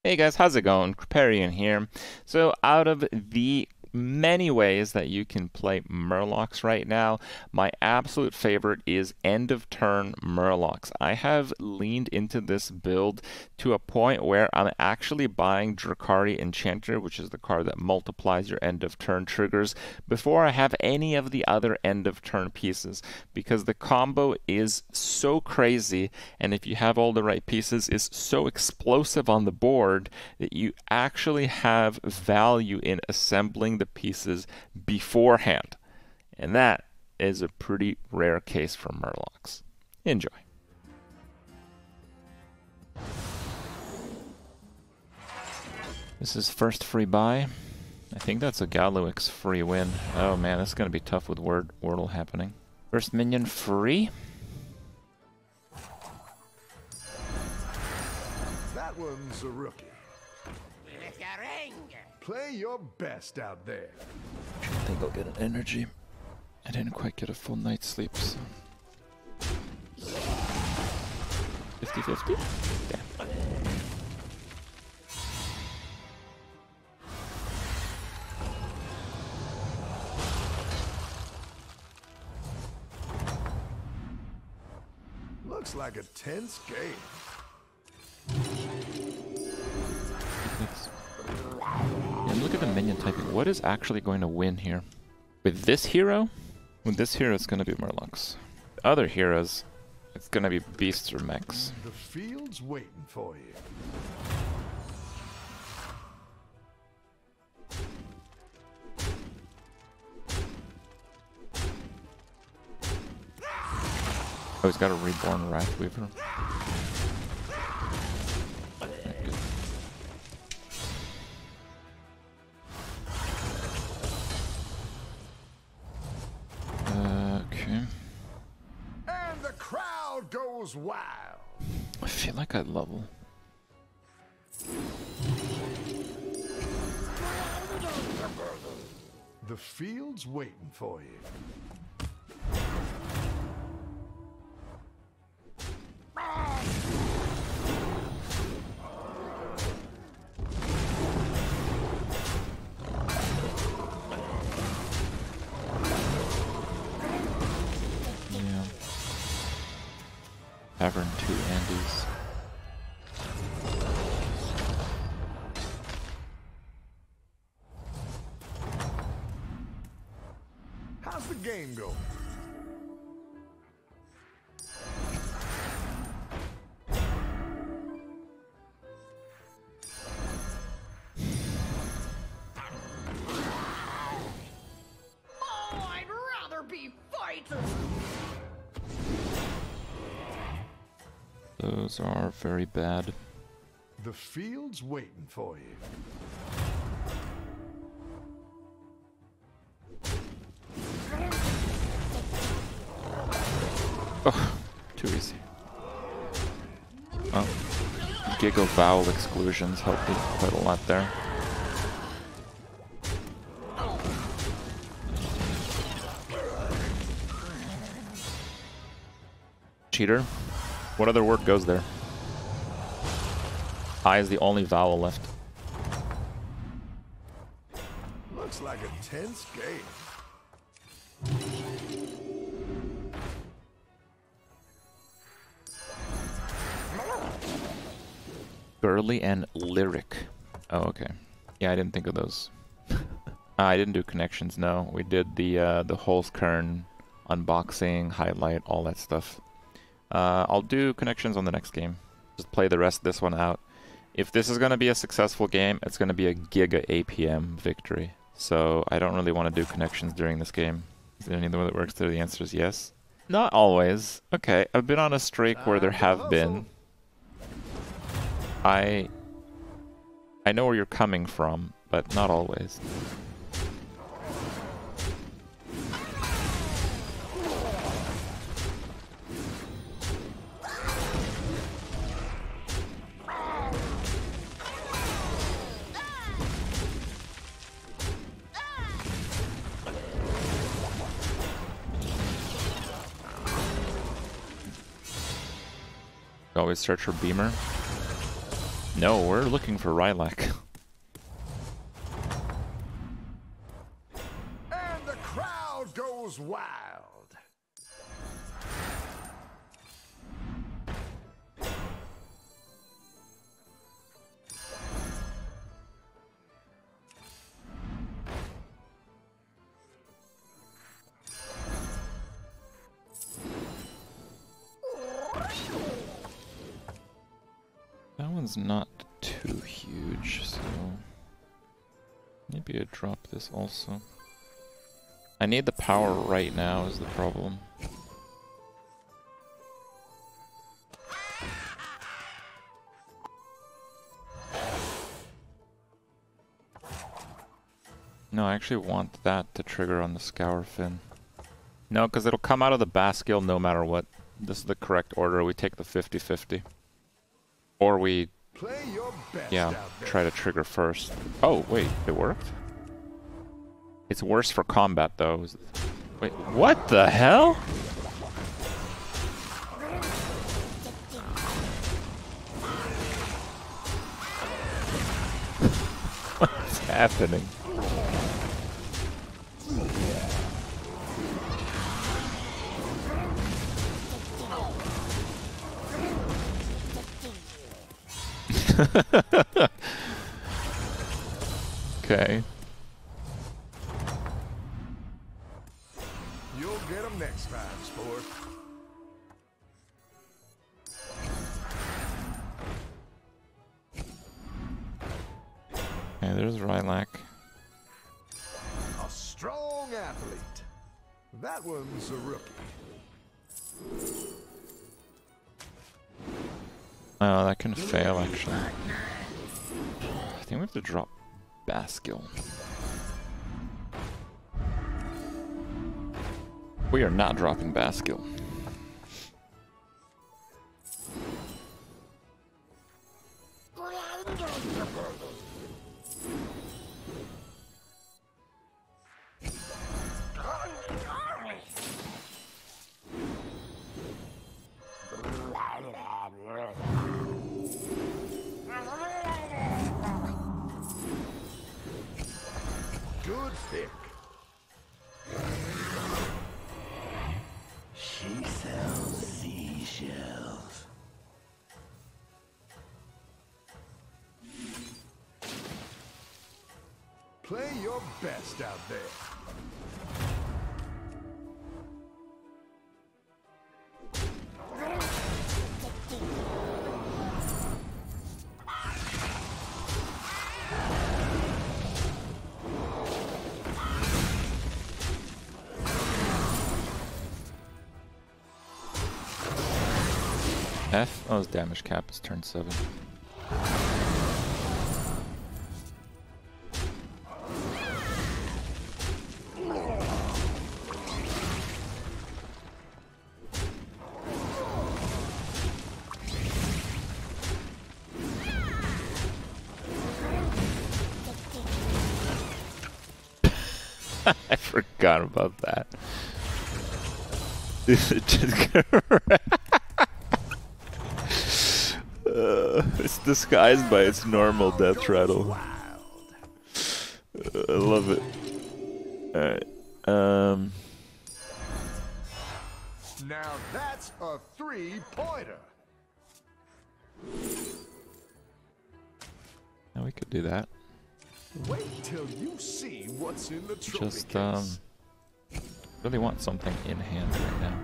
Hey guys, how's it going? Kripparrian here. So, out of the many ways that you can play Murlocs right now, my absolute favorite is end of turn Murlocs. I have leaned into this build to a point where I'm actually buying Drukhari Enchanter, which is the card that multiplies your end of turn triggers, before I have any of the other end of turn pieces, because the combo is so crazy, and if you have all the right pieces, is so explosive on the board that you actually have value in assembling the pieces beforehand. And that is a pretty rare case for Murlocs. Enjoy. This is first free buy. I think that's a Galluix free win. Oh man, this is going to be tough with Wordle happening. First minion free. That one's a rookie. Play your best out there. I think I'll get an energy. I didn't quite get a full night's sleep, so 50-50? Damn. Looks like a tense game. And look at the minion typing. What is actually going to win here? With this hero? With this hero, it's going to be Murlocs. Other heroes, it's going to be beasts or mechs. The field's waiting for you. Oh, he's got a reborn Wrathweaver. Okay. And the crowd goes wild. I feel like I level. The field's waiting for you. Yeah. Tavern 2 Andes. How's the game going? Oh, I'd rather be fighting. Those are very bad. The field's waiting for you. Oh, too easy. Oh. Giggle vowel exclusions help me quite a lot there. Cheater. What other word goes there? I is the only vowel left. Looks like a tense game. Girly and lyric. Oh, okay. Yeah, I didn't think of those. I didn't do connections, no. We did the Holzkern unboxing, highlight, all that stuff. I'll do connections on the next game. Just play the rest of this one out. If this is going to be a successful game, it's going to be a Giga APM victory. So I don't really want to do connections during this game. Is there any other way that works there? The answer is yes. Not always. Okay, I've been on a streak where there have been. I know where you're coming from, but not always. Always search for Beamer. No, we're looking for Rylak. And the crowd goes wild. That one's not too huge, so maybe I'd drop this also. I need the power right now is the problem. No, I actually want that to trigger on the Scour Fin. No, because it'll come out of the Bascule no matter what. This is the correct order. We take the 50-50. Or we, Play your best yeah, out there. try to trigger first. Oh, wait, it worked? It's worse for combat, though. Wait, what the hell? What's happening? Okay. You'll get them next time, sport. Okay, there's Rylak. A strong athlete. That one's a rookie. Oh, that can fail, actually. I think we have to drop Bascule. We are not dropping Bascule. Good pick. She sells seashells. Play your best out there. F? Oh, his damage cap is turn 7. I forgot about that. It's disguised by its normal death rattle. I love it. Alright. Now that's a three-pointer. Now we could do that. Wait till you see what's in the trophy Just, case. really want something in hand right now.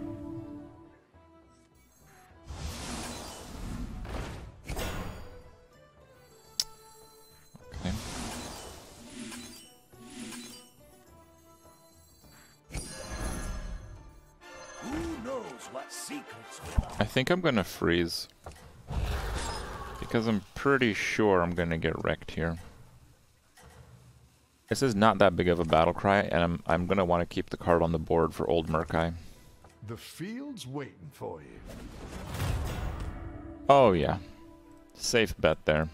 Okay. Who knows what secrets will I think I'm gonna freeze. Because I'm pretty sure I'm gonna get wrecked here. This is not that big of a battle cry, and I'm gonna want to keep the card on the board for Old Murkai. The field's waiting for you. Oh yeah. Safe bet there.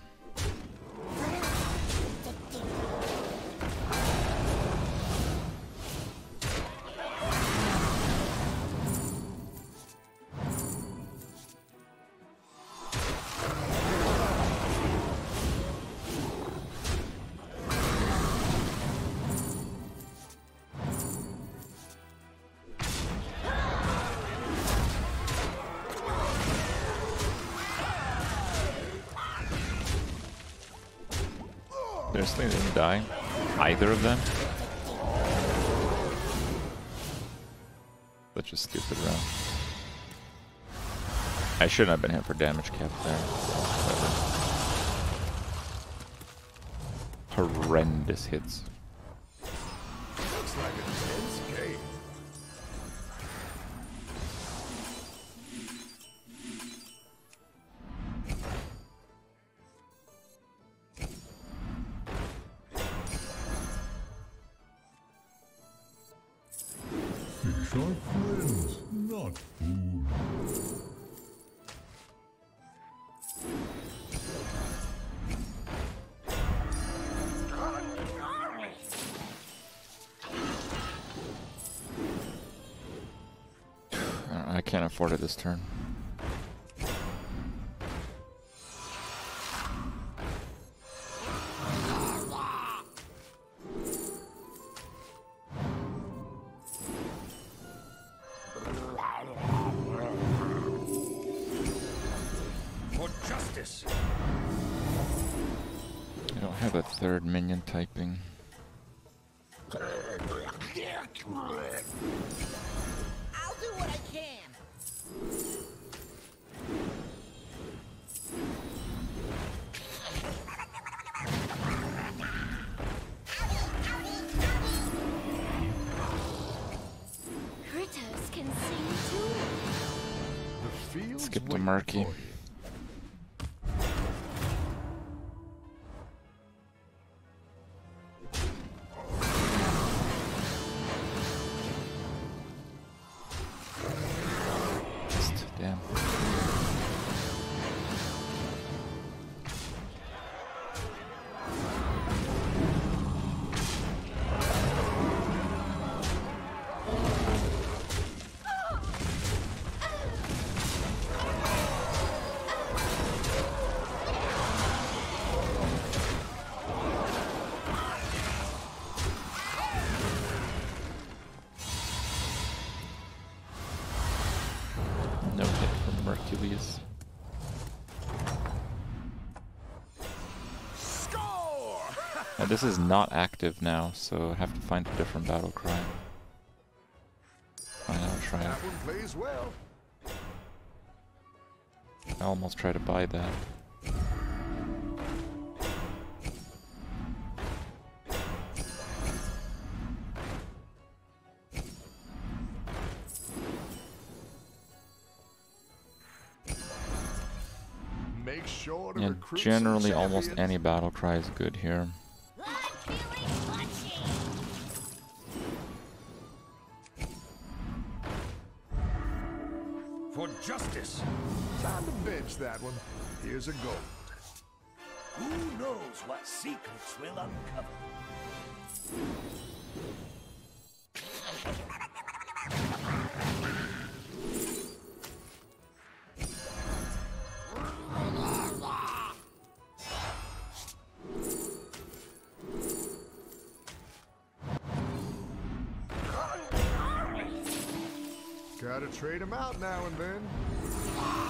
Seriously, they didn't die? Either of them? Such a stupid round. I shouldn't have been hit for damage cap there. Whatever. Horrendous hits. Looks like a tense game. Fish are friends, not fools. I can't afford it this turn. For justice. I don't have a third minion typing. I'll do what I can. Critters can sing too. The field's Skip to waiting Murky. for you. Damn. No hit from Hercules. Score! Now, this is not active now, so I have to find a different battle cry. Fine, I'll try it. That one plays well. I almost tried to buy that. Make sure to And recruit some generally, almost champions. any battle cry is good here. I'm feeling punchy. For justice. Time to bench that one. Here's a gold. Who knows what secrets will uncover? Gotta trade them out now and then.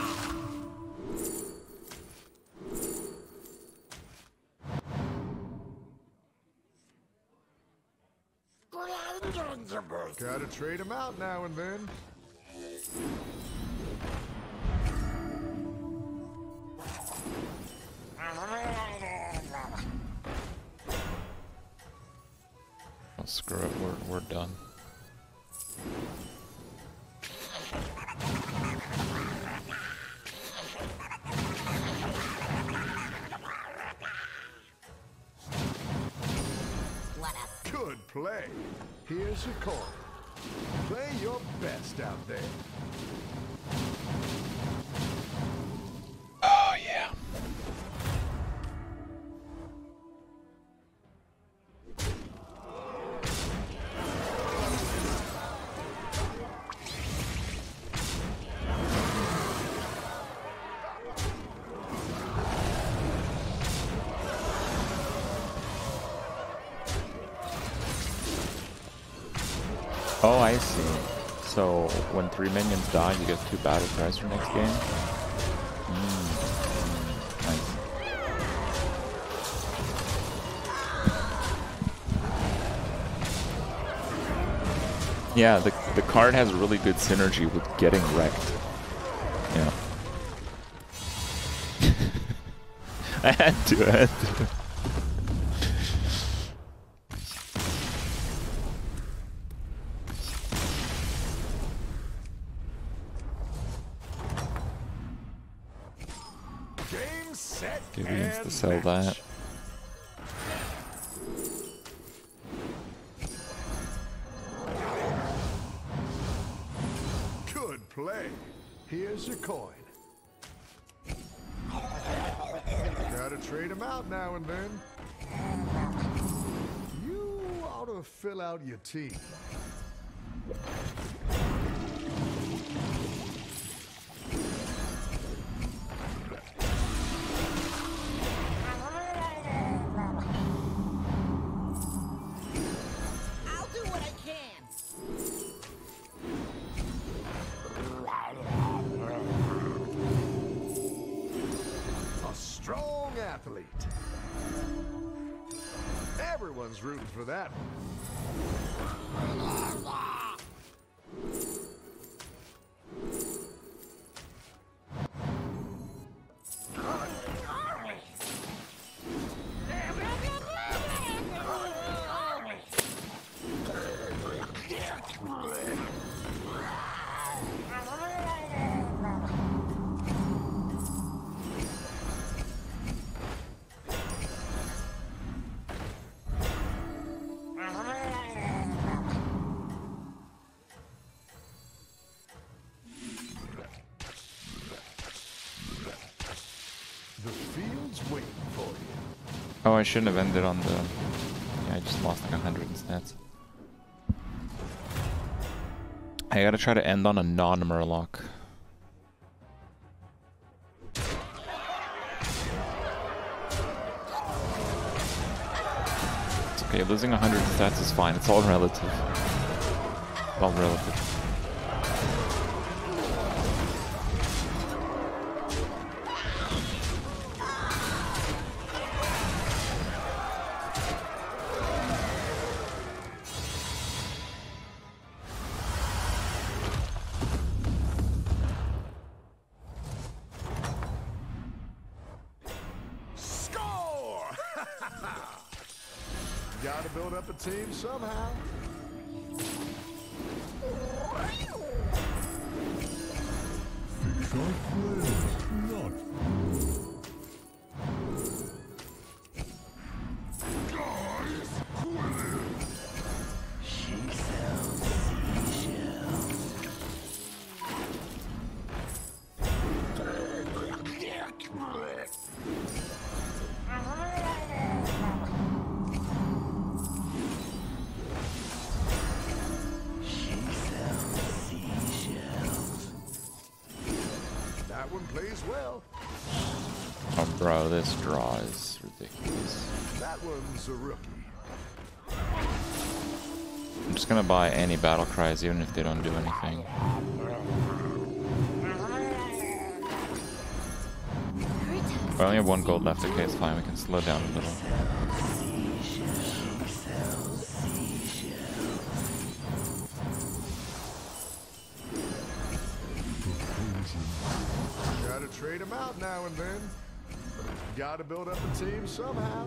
Gotta trade them out now and then. Oh, screw it, we're done. What a Good play. Here's your coin. Play your best out there. Oh, yeah. Oh, I see. So when 3 minions die, you get 2 battle cries for next game? Nice. Yeah, the card has really good synergy with getting wrecked. Yeah. I had to. Game, set, Gideon's to and sell match. that. Good play. Here's your coin. Gotta trade them out now and then. You ought to fill out your team. I'll do what I can. A strong athlete. Everyone's rooting for that one. The field's waiting for you. Oh, I shouldn't have ended on the... Yeah, I just lost like 100 in stats. I gotta try to end on a non-Murloc. It's okay, losing 100 in stats is fine. It's all relative. It's all relative. Score! Gotta build up a team somehow. Fish are friends, not food. That one plays well. Oh bro, this draw is ridiculous. That one's a rookie. I'm just gonna buy any battle cries even if they don't do anything. Critters I only have 1 gold left, okay, it's fine, we can slow down a little. Gotta trade them out now and then. Gotta build up a team somehow.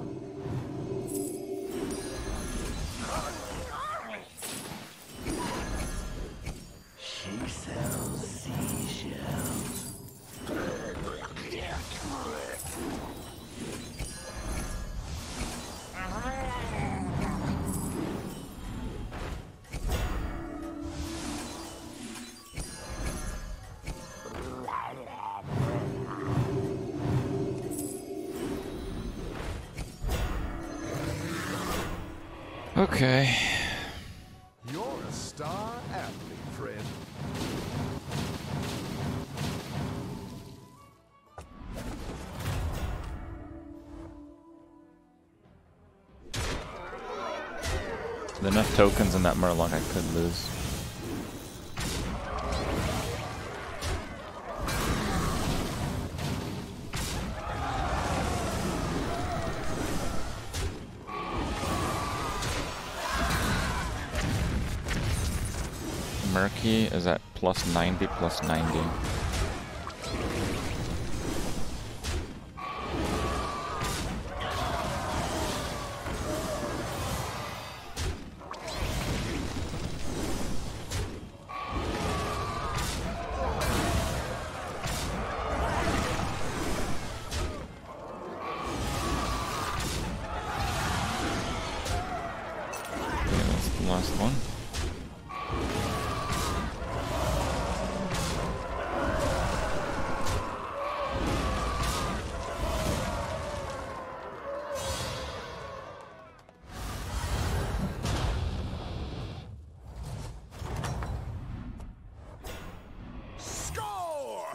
Okay. You're a star athlete, friend. With enough tokens in that Murloc I could lose. Murky is at plus 90, plus 90. Last one. Score!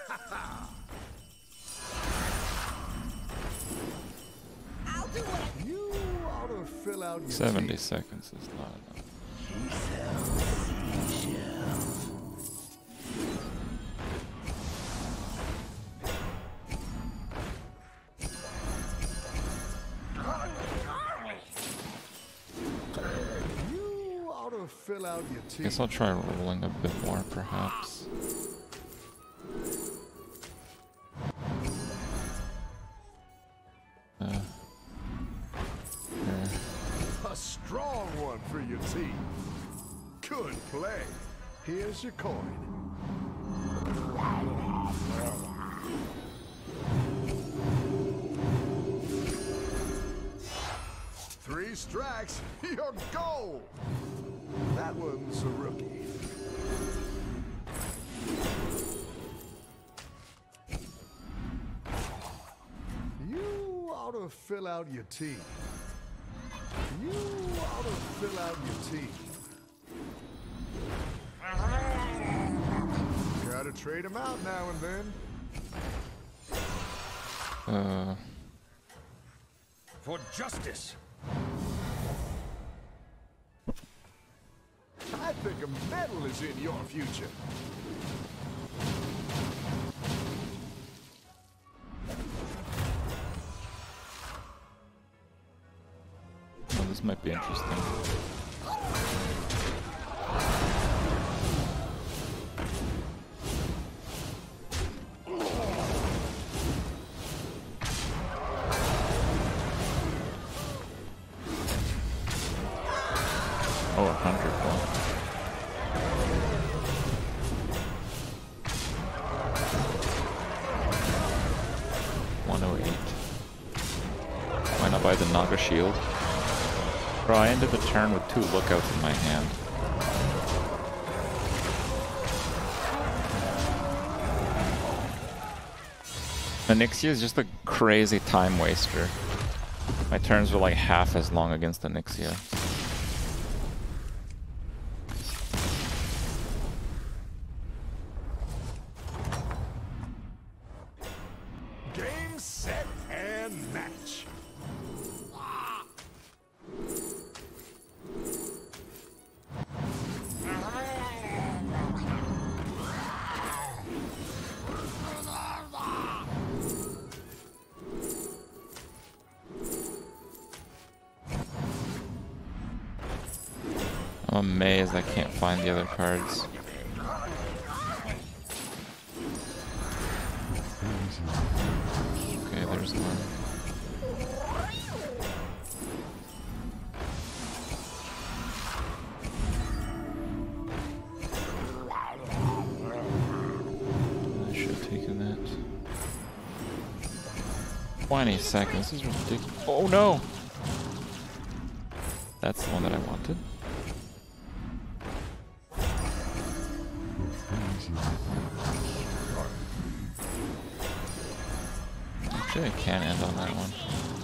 I'll do what I You ought to fill out your 70 team. seconds is not enough. You ought to fill out your I team. guess I'll try rolling a bit more, perhaps. There. A strong one for your team. Good play. Here's your coin. Three strikes, you're gold. That one's a rookie. You ought to fill out your team. You ought to fill out your team. Gotta trade him out now and then. For justice. I think a medal is in your future. Well, this might be interesting. Oh, 100 though. Why not buy the Naga shield? Bro, I ended the turn with 2 lookouts in my hand. Onyxia is just a crazy time waster. My turns were like half as long against Onyxia. Game, set, and match. I'm amazed I can't find the other cards. Okay, there's one. I should have taken that. 20 seconds, this is ridiculous. Oh no! That's the one that I wanted. Actually, I can end on that one.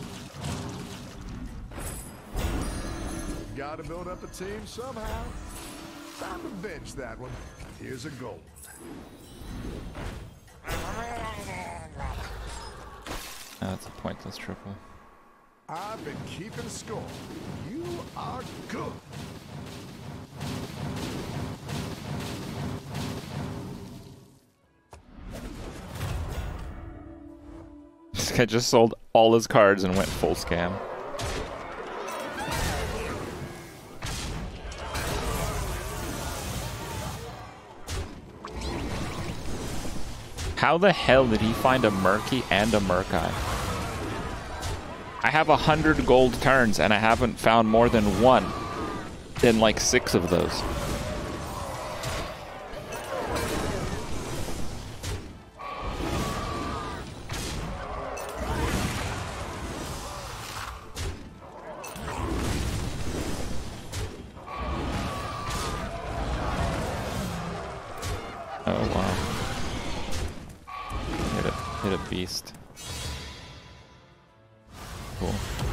Gotta build up a team somehow. Time to bench that one. Here's a gold. That's a pointless triple. I've been keeping score. You are good. This guy just sold all his cards and went full scam. How the hell did he find a Murky and a Murkeye? I have 100 gold turns and I haven't found more than one in like 6 of those. Oh wow. Hit a beast. Cool.